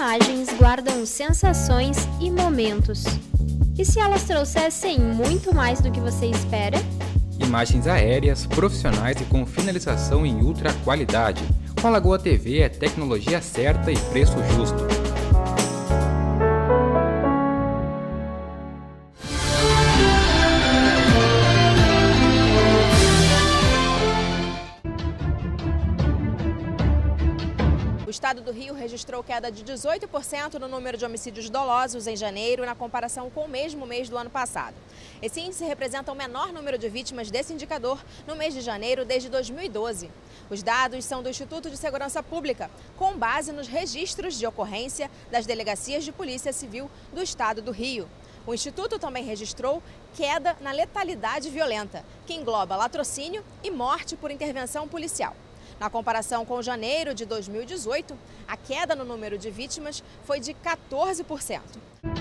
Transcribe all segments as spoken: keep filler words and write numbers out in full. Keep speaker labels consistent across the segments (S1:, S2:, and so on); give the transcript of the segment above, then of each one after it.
S1: imagens guardam sensações e momentos. E se elas trouxessem muito mais do que você espera?
S2: Imagens aéreas, profissionais e com finalização em ultra qualidade. Com a Lagoa T V é tecnologia certa e preço justo.
S3: O estado do Rio registrou queda de dezoito por cento no número de homicídios dolosos em janeiro, na comparação com o mesmo mês do ano passado. Esse índice representa o menor número de vítimas desse indicador no mês de janeiro desde dois mil e doze. Os dados são do Instituto de Segurança Pública, com base nos registros de ocorrência das delegacias de Polícia Civil do estado do Rio. O Instituto também registrou queda na letalidade violenta, que engloba latrocínio e morte por intervenção policial. Na comparação com janeiro de dois mil e dezoito, a queda no número de vítimas foi de quatorze por cento.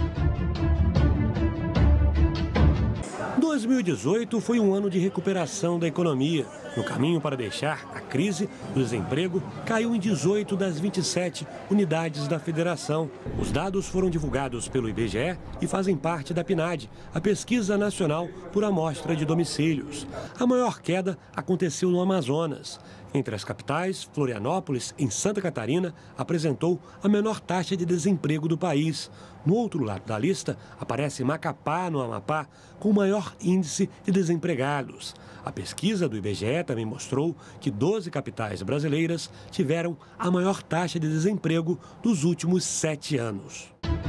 S4: dois mil e dezoito foi um ano de recuperação da economia. No caminho para deixar a crise, o desemprego caiu em dezoito das vinte e sete unidades da federação. Os dados foram divulgados pelo I B G E e fazem parte da PNAD, a Pesquisa Nacional por Amostra de Domicílios. A maior queda aconteceu no Amazonas. Entre as capitais, Florianópolis, em Santa Catarina, apresentou a menor taxa de desemprego do país. No outro lado da lista, aparece Macapá, no Amapá, com o maior índice de desempregados. A pesquisa do I B G E também mostrou que doze capitais brasileiras tiveram a maior taxa de desemprego dos últimos sete anos.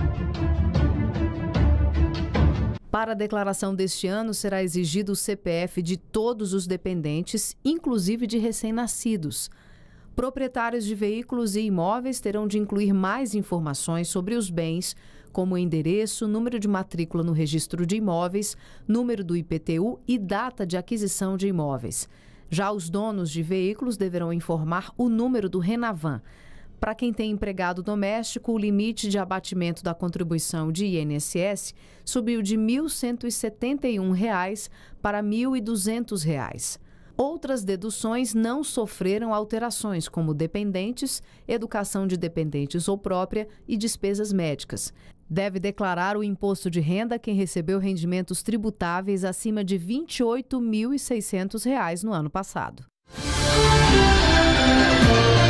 S5: Para a declaração deste ano, será exigido o C P F de todos os dependentes, inclusive de recém-nascidos. Proprietários de veículos e imóveis terão de incluir mais informações sobre os bens, como endereço, número de matrícula no registro de imóveis, número do I P T U e data de aquisição de imóveis. Já os donos de veículos deverão informar o número do Renavan. Para quem tem empregado doméstico, o limite de abatimento da contribuição de I N S S subiu de mil cento e setenta e um reais para mil e duzentos reais. Outras deduções não sofreram alterações, como dependentes, educação de dependentes ou própria e despesas médicas. Deve declarar o imposto de renda quem recebeu rendimentos tributáveis acima de vinte e oito mil e seiscentos reais no ano passado.